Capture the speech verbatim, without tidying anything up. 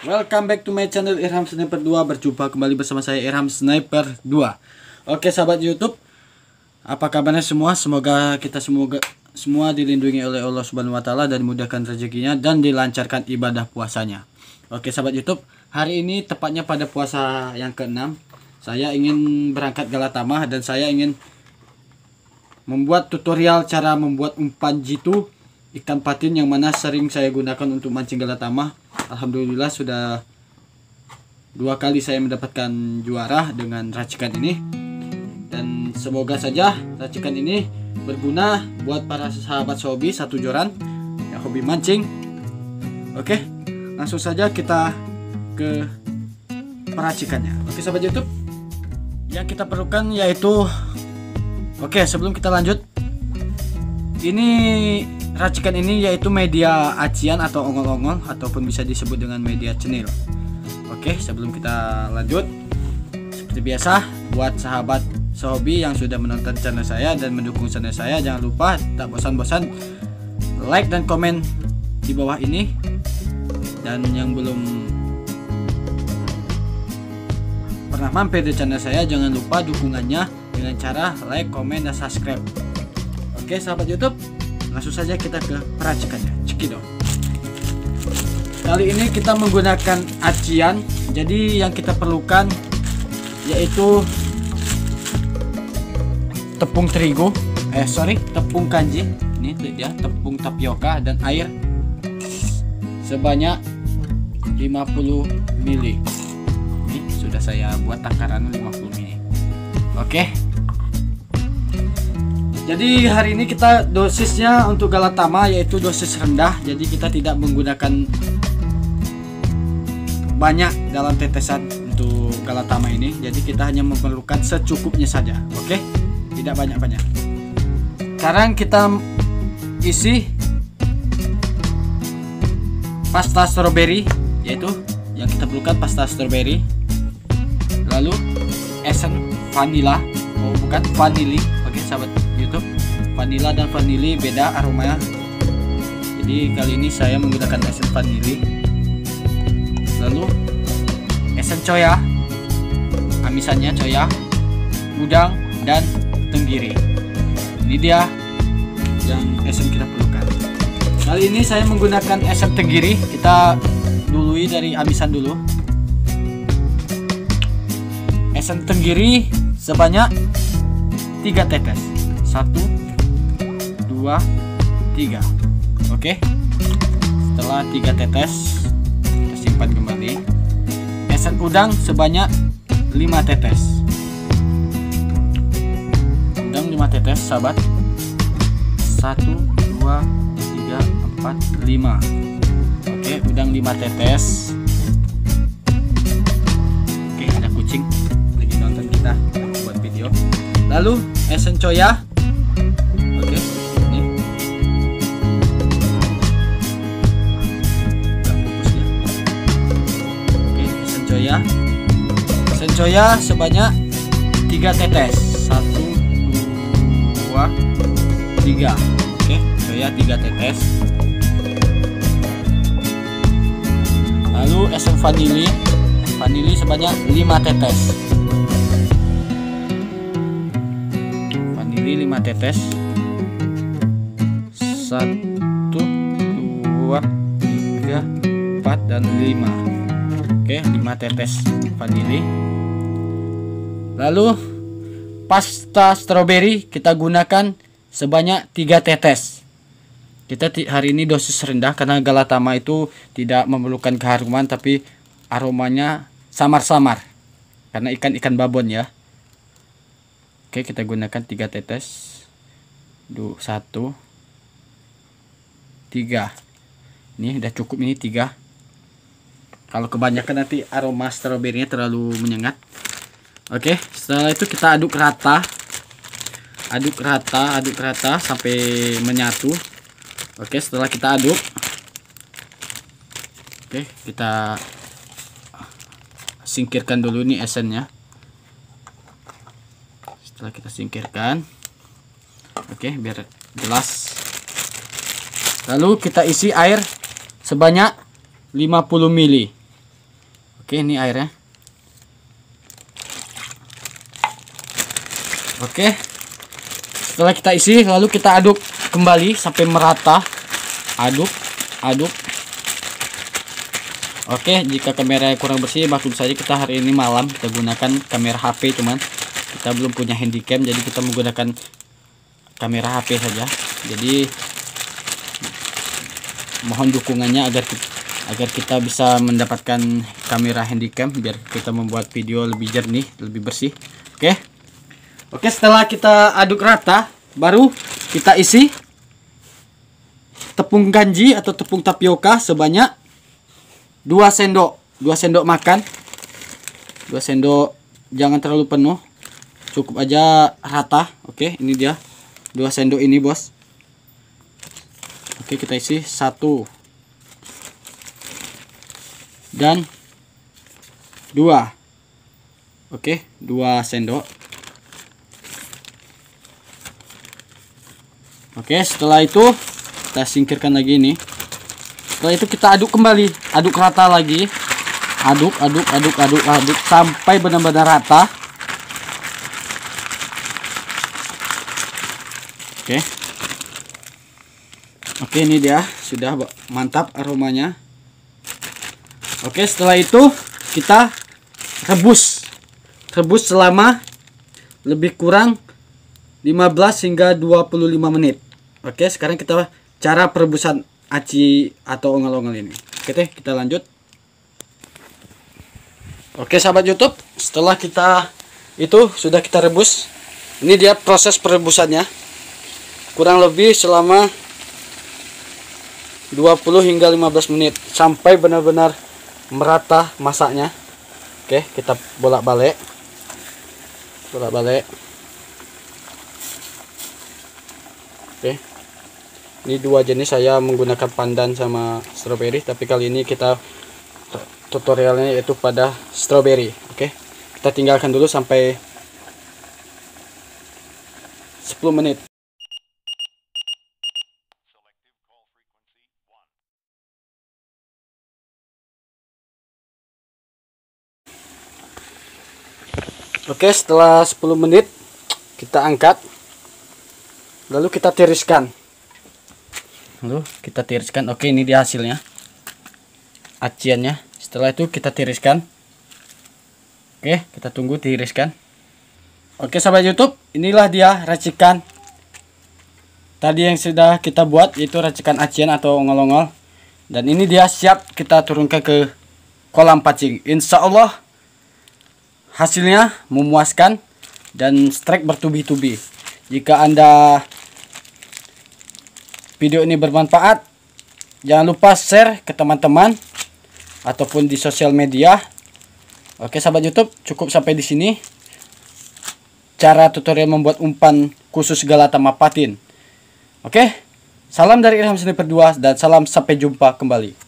Welcome back to my channel Irham Sniper dua. Berjumpa kembali bersama saya Irham Sniper dua. Oke sahabat YouTube, apa kabarnya semua? Semoga kita semoga semua dilindungi oleh Allah Subhanahu wa taala dan dimudahkan rezekinya dan dilancarkan ibadah puasanya. Oke sahabat YouTube, hari ini tepatnya pada puasa yang keenam, saya ingin berangkat Galatama dan saya ingin membuat tutorial cara membuat umpan jitu ikan patin yang mana sering saya gunakan untuk mancing Galatama. Alhamdulillah sudah dua kali saya mendapatkan juara dengan racikan ini, dan semoga saja racikan ini berguna buat para sahabat hobi satu joran yang hobi mancing. Oke, langsung saja kita ke peracikannya. Oke sahabat YouTube, yang kita perlukan yaitu, oke sebelum kita lanjut, ini racikan ini yaitu media acian atau ongol-ongol ataupun bisa disebut dengan media cenil. Oke, sebelum kita lanjut, seperti biasa buat sahabat sehobi yang sudah menonton channel saya dan mendukung channel saya, jangan lupa tak bosan-bosan like dan komen di bawah ini, dan yang belum pernah mampir di channel saya jangan lupa dukungannya dengan cara like, komen, dan subscribe. Oke sahabat YouTube, langsung saja kita ke peracikannya. Cekidot. Kali ini kita menggunakan acian. Jadi yang kita perlukan yaitu tepung terigu, eh sorry tepung kanji. Ini dia tepung tapioka dan air sebanyak lima puluh mililiter. Ini sudah saya buat takaran lima puluh mililiter. Oke. Jadi hari ini kita dosisnya untuk Galatama yaitu dosis rendah. Jadi kita tidak menggunakan banyak dalam tetesan untuk Galatama ini. Jadi kita hanya memerlukan secukupnya saja. Oke, tidak banyak-banyak. Sekarang kita isi pasta strawberry, yaitu yang kita perlukan pasta strawberry. Lalu esen vanilla, oh bukan vanili. Oke sahabat YouTube, vanilla dan vanili beda aromanya. Jadi kali ini saya menggunakan esen vanili. Lalu esen coya, amisannya coya, udang, dan tenggiri. Ini dia yang esen kita perlukan. Kali ini saya menggunakan esen tenggiri. Kita dului dari amisan dulu. Esen tenggiri sebanyak tiga tetes. Satu, dua, tiga. Oke. Setelah tiga tetes, kita simpan kembali. Esen udang sebanyak lima tetes. Udang lima tetes, sahabat. Satu, dua, tiga, empat, lima. Oke, udang lima tetes. Oke, ada kucing lagi nonton kita buat video. Lalu esen coya. Oke, ini oke, esen coya. Esen coya sebanyak tiga tetes. Satu, dua, tiga. Oke, coya tiga tetes. Lalu esen vanili. Vanili sebanyak lima tetes. lima tetes. Satu, dua, tiga, empat, dan lima. Oke, lima tetes vanili. Lalu pasta strawberry kita gunakan sebanyak tiga tetes. Kita hari ini dosis rendah karena Galatama itu tidak memerlukan keharuman, tapi aromanya samar-samar karena ikan-ikan babon ya. Oke, kita gunakan tiga tetes. Dua, satu, tiga. Ini udah cukup, ini tiga. Kalau kebanyakan nanti aroma stroberinya terlalu menyengat. Oke, setelah itu kita aduk rata. Aduk rata, aduk rata sampai menyatu. Oke, setelah kita aduk, oke, kita singkirkan dulu nih esennya. Setelah kita singkirkan, oke, biar jelas. Lalu kita isi air sebanyak lima puluh mililiter. Oke, ini airnya. Oke, setelah kita isi, lalu kita aduk kembali sampai merata. Aduk, aduk. Oke, jika kamera kurang bersih, maklum saja kita hari ini malam kita gunakan kamera H P, cuman kita belum punya handycam, jadi kita menggunakan kamera H P saja. Jadi mohon dukungannya agar agar kita bisa mendapatkan kamera handycam biar kita membuat video lebih jernih, lebih bersih. Oke. Oke, setelah kita aduk rata, baru kita isi tepung kanji atau tepung tapioka sebanyak dua sendok. dua sendok makan. dua sendok, jangan terlalu penuh. Cukup aja rata. Oke, ini dia. dua sendok ini, Bos. Oke, kita isi satu dan dua. Oke, dua sendok. Oke, setelah itu kita singkirkan lagi ini. Setelah itu kita aduk kembali, aduk rata lagi. Aduk, aduk, aduk, aduk, aduk sampai benar-benar rata. Oke. Oke, ini dia sudah mantap aromanya. Oke, setelah itu kita rebus. Rebus selama lebih kurang lima belas hingga dua puluh lima menit. Oke, sekarang kita cara perebusan aci atau ongol-ongol ini. Oke deh, kita lanjut. Oke, sahabat YouTube, setelah kita itu sudah kita rebus. Ini dia proses perebusannya. Kurang lebih selama dua puluh hingga lima belas menit sampai benar-benar merata masaknya. Oke, kita bolak-balik. Bolak-balik. Oke. Ini dua jenis, saya menggunakan pandan sama strawberry, tapi kali ini kita tutorialnya yaitu pada strawberry. Oke, kita tinggalkan dulu sampai sepuluh menit. Oke, setelah sepuluh menit kita angkat, lalu kita tiriskan. Lalu kita tiriskan. Oke, ini dia hasilnya, aciannya. Setelah itu kita tiriskan. Oke, kita tunggu tiriskan. Oke, sahabat YouTube, inilah dia racikan tadi yang sudah kita buat, yaitu racikan acian atau ongol-ongol. Dan ini dia siap kita turunkan ke kolam pancing. Insya Allah hasilnya memuaskan dan strike bertubi-tubi. Jika Anda video ini bermanfaat, jangan lupa share ke teman-teman ataupun di sosial media. Oke, sahabat YouTube, cukup sampai di sini cara tutorial membuat umpan khusus Galata Mapatin. Oke, salam dari Irham Sniper dua dan salam sampai jumpa kembali.